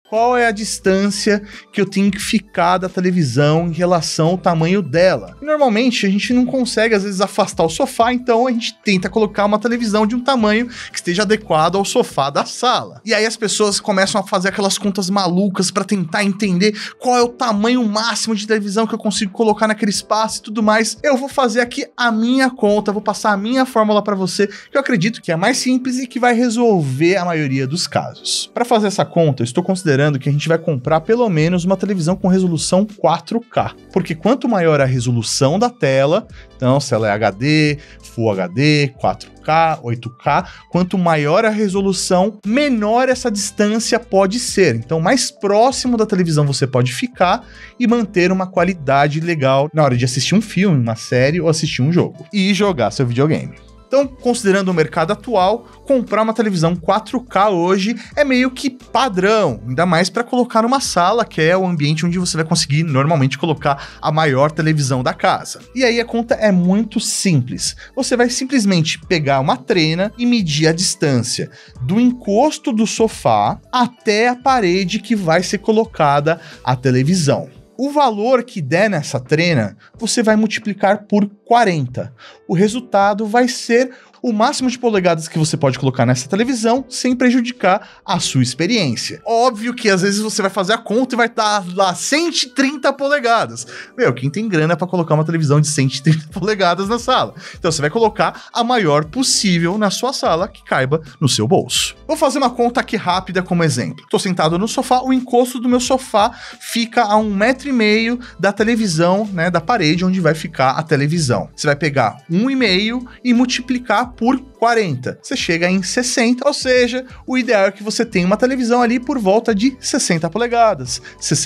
Qual é a distância que eu tenho que ficar da televisão em relação ao tamanho dela? E normalmente a gente não consegue, às vezes, afastar o sofá, então a gente tenta colocar uma televisão de um tamanho que esteja adequado ao sofá da sala. E aí as pessoas começam a fazer aquelas contas malucas para tentar entender qual é o tamanho máximo de televisão que eu consigo colocar naquele espaço e tudo mais. Eu vou fazer aqui a minha conta, vou passar a minha fórmula para você, que eu acredito que é mais simples e que vai resolver a maioria dos casos. Para fazer essa conta, eu estou considerando que a gente vai comprar pelo menos uma televisão com resolução 4K, porque quanto maior a resolução da tela, então se ela é HD, Full HD, 4K, 8K, quanto maior a resolução, menor essa distância pode ser. Então mais próximo da televisão você pode ficar e manter uma qualidade legal na hora de assistir um filme, uma série ou assistir um jogo e jogar seu videogame. Então, considerando o mercado atual, comprar uma televisão 4K hoje é meio que padrão, ainda mais para colocar numa sala, que é o ambiente onde você vai conseguir normalmente colocar a maior televisão da casa. E aí a conta é muito simples. Você vai simplesmente pegar uma trena e medir a distância do encosto do sofá até a parede que vai ser colocada a televisão. O valor que der nessa trena, você vai multiplicar por 40. O resultado vai ser o máximo de polegadas que você pode colocar nessa televisão sem prejudicar a sua experiência. Óbvio que às vezes você vai fazer a conta e vai estar lá 130 polegadas. Quem tem grana para colocar uma televisão de 130 polegadas na sala? Então você vai colocar a maior possível na sua sala que caiba no seu bolso. Vou fazer uma conta aqui rápida como exemplo. Estou sentado no sofá, o encosto do meu sofá fica a 1,5 m da televisão, né, da parede onde vai ficar a televisão. Você vai pegar 1,5 e multiplicar por 40. Você chega em 60, ou seja, o ideal é que você tenha uma televisão ali por volta de 60 polegadas,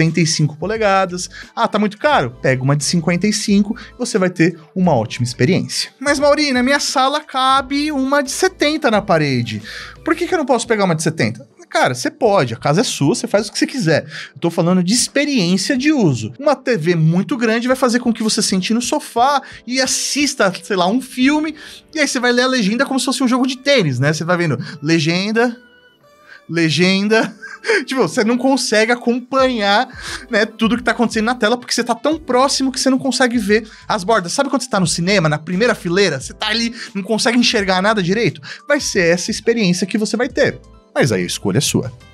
65 polegadas. Ah, tá muito caro? Pega uma de 55 e você vai ter uma ótima experiência. Mas, Mauri, na minha sala cabe uma de 70 na parede. Por que eu não posso pegar uma de 70? Cara, você pode, a casa é sua, você faz o que você quiser. Eu tô falando de experiência de uso. Uma TV muito grande vai fazer com que você sente no sofá e assista, sei lá, um filme, e aí você vai ler a legenda como se fosse um jogo de tênis, né? Você vai vendo legenda... Tipo, você não consegue acompanhar, né, tudo que tá acontecendo na tela, porque você tá tão próximo que você não consegue ver as bordas. Sabe quando você tá no cinema, na primeira fileira, você tá ali, não consegue enxergar nada direito? Vai ser essa experiência que você vai ter. Mas aí a escolha é sua.